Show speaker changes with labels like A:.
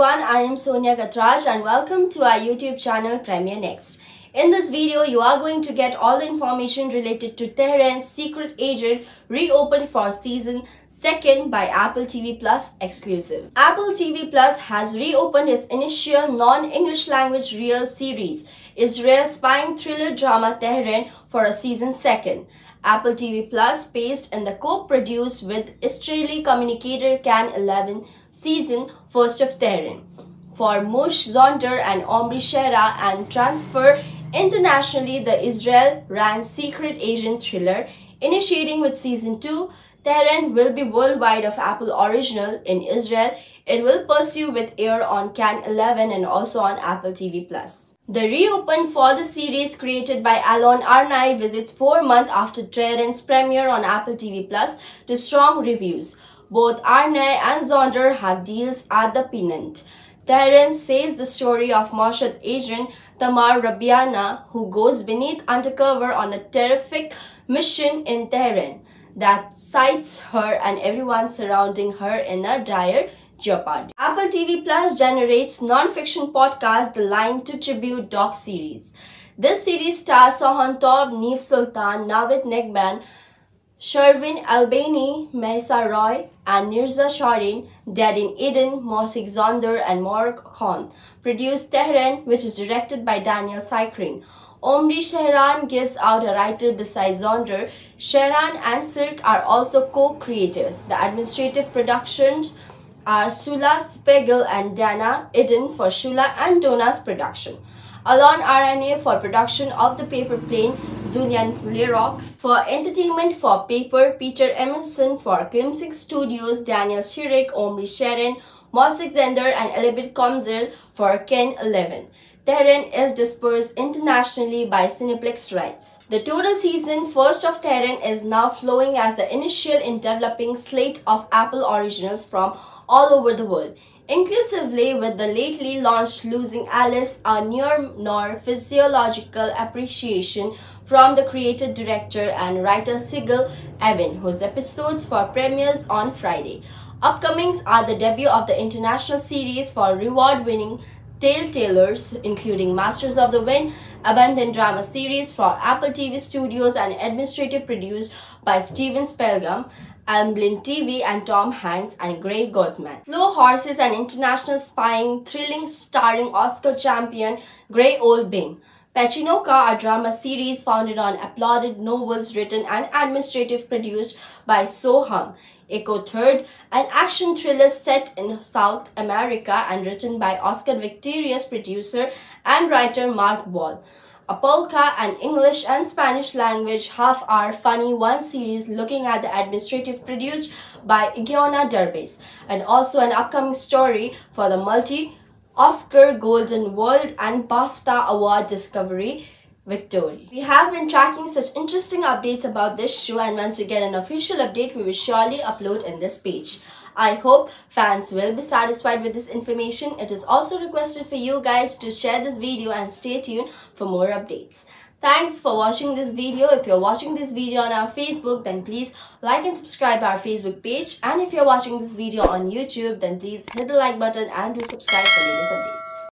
A: everyone, I am Sonia Gatraj and welcome to our YouTube channel Premiere Next. In this video, you are going to get all the information related to Tehran's Secret Agent reopened for season 2nd by Apple TV Plus exclusive. Apple TV Plus has reopened its initial non-English language real series, Israel spying thriller drama Tehran, for a season 2nd. Apple TV Plus, based in the co-produced with Israeli communicator Can 11 season 1st of Tehran, for Moshe Zonder and Omri Shera, and transfer internationally the Israel-ran secret agent thriller. Initiating with season 2, Tehran will be worldwide of Apple original. In Israel, it will pursue with air on Can 11 and also on Apple TV Plus. The reopen for the series created by Alon Arnai visits 4 months after Tehran's premiere on Apple TV Plus to strong reviews. Both Arnai and Zonder have deals at the pennant. Tehran says the story of Mossad agent Tamar Rabiana, who goes beneath undercover on a terrific mission in Tehran that sights her and everyone surrounding her in a dire jeopardy. Apple TV Plus generates non-fiction podcast The Line to tribute doc series. This series stars Sohan Taub, Neef Sultan, Navid Negban, Sherwin Albani, Mahsa Roy, and Nirza Shaheen, Dead in Eden, Mosik Zonder, and Morg Khan. Produced Tehran, which is directed by Daniel Sykreen. Omri Shehran gives out a writer besides Zonder. Shehran and Sirk are also co-creators. The administrative productions are Sula Spiegel and Dana Eden for Shula and Dona's production. Alon Arane for production of The Paper Plane, Zunian Lerox for entertainment for Paper, Peter Emerson for Clemsing Studios, Daniel Shirik, Omri Sharon, Mosik Zender, and Elibet Komzel for Ken 11. Tehran is dispersed internationally by Cineplex rights. The total season 1st of Tehran is now flowing as the initial in developing slate of Apple originals from all over the world, inclusively with the lately launched Losing Alice, a near physiological appreciation from the creative director and writer Sigal Evin, whose episodes for premieres on Friday. Upcomings are the debut of the international series for reward-winning Telltales, including Masters of the Wind, abandoned drama series for Apple TV Studios and administrative produced by Steven Spielberg, Amblin TV and Tom Hanks and Grey Gosman. Slow Horses, an international spying thrilling starring Oscar champion Grey Old Bing. Pachinoka, a drama series founded on applauded novels written and administrative produced by So Hung. Echo Third, an action thriller set in South America and written by Oscar victorious producer and writer Mark Wall. A polka, an English and Spanish language half-hour funny one series looking at the administrative produced by Igiona Derbez, and also an upcoming story for the multi-Oscar Golden World and BAFTA Award Discovery Victory. We have been tracking such interesting updates about this show, and once we get an official update, we will surely upload in this page. I hope fans will be satisfied with this information. It is also requested for you guys to share this video and stay tuned for more updates. Thanks for watching this video. If you're watching this video on our Facebook, then please like and subscribe our Facebook page. And if you're watching this video on YouTube, then please hit the like button and do subscribe for latest updates.